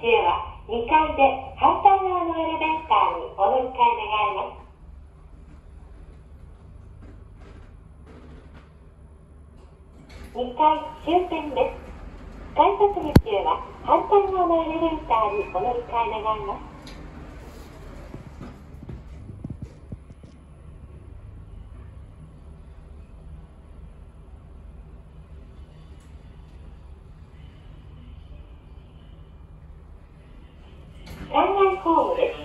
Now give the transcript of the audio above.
中は2階で反対側のエレベーターにお乗り換え願います。2階終点です。改札口中は反対側のエレベーターにお乗り換え願います。3階ホームです。